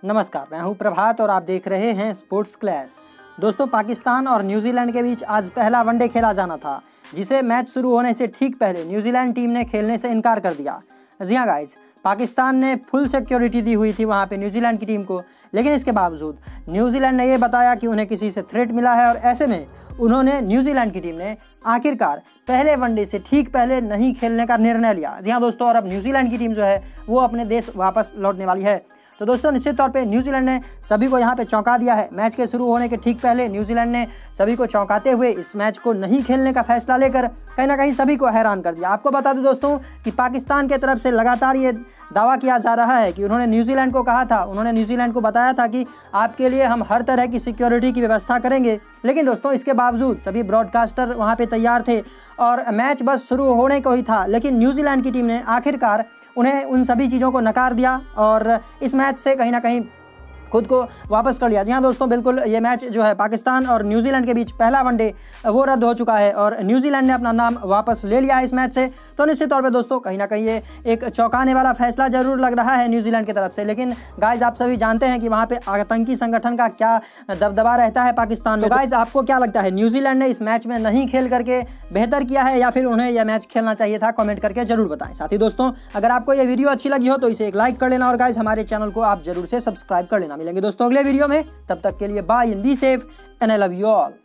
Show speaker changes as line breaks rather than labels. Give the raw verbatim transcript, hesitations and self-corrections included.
नमस्कार, मैं हूं प्रभात और आप देख रहे हैं स्पोर्ट्स क्लैश। दोस्तों, पाकिस्तान और न्यूजीलैंड के बीच आज पहला वनडे खेला जाना था, जिसे मैच शुरू होने से ठीक पहले न्यूजीलैंड टीम ने खेलने से इनकार कर दिया। जी हाँ गाइज, पाकिस्तान ने फुल सिक्योरिटी दी हुई थी वहां पे न्यूजीलैंड की टीम को, लेकिन इसके बावजूद न्यूजीलैंड ने यह बताया कि उन्हें किसी से थ्रेट मिला है और ऐसे में उन्होंने न्यूजीलैंड की टीम ने आखिरकार पहले वनडे से ठीक पहले नहीं खेलने का निर्णय लिया। जी हाँ दोस्तों, और अब न्यूजीलैंड की टीम जो है वो अपने देश वापस लौटने वाली है। तो दोस्तों, निश्चित तौर पे न्यूजीलैंड ने सभी को यहाँ पे चौंका दिया है। मैच के शुरू होने के ठीक पहले न्यूजीलैंड ने सभी को चौंकाते हुए इस मैच को नहीं खेलने का फैसला लेकर कहीं ना कहीं सभी को हैरान कर दिया। आपको बता दूं दोस्तों कि पाकिस्तान की तरफ से लगातार ये दावा किया जा रहा है कि उन्होंने न्यूजीलैंड को कहा था, उन्होंने न्यूजीलैंड को बताया था कि आपके लिए हम हर तरह की सिक्योरिटी की व्यवस्था करेंगे। लेकिन दोस्तों, इसके बावजूद सभी ब्रॉडकास्टर वहाँ पर तैयार थे और मैच बस शुरू होने को ही था, लेकिन न्यूजीलैंड की टीम ने आखिरकार उन्हें उन सभी चीज़ों को नकार दिया और इस मैच से कहीं ना कहीं खुद को वापस कर लिया। जी हाँ दोस्तों, बिल्कुल ये मैच जो है पाकिस्तान और न्यूजीलैंड के बीच पहला वनडे वो रद्द हो चुका है और न्यूजीलैंड ने अपना नाम वापस ले लिया है इस मैच से। तो निश्चित तौर पे दोस्तों, कहीं ना कहीं ये एक चौंकाने वाला फैसला जरूर लग रहा है न्यूजीलैंड की तरफ से। लेकिन गाइज, आप सभी जानते हैं कि वहाँ पे आतंकी संगठन का क्या दबदबा रहता है पाकिस्तान में। तो गाइज, आपको क्या लगता है, न्यूजीलैंड ने इस मैच में नहीं खेल करके बेहतर किया है या फिर उन्हें यह मैच खेलना चाहिए था? कॉमेंट करके जरूर बताएं। साथ ही दोस्तों, अगर आपको ये वीडियो अच्छी लगी हो तो इसे एक लाइक कर लेना और गाइज हमारे चैनल को आप जरूर से सब्सक्राइब कर लेना। मिलेंगे दोस्तों अगले वीडियो में, तब तक के लिए bye and be safe and I love you all.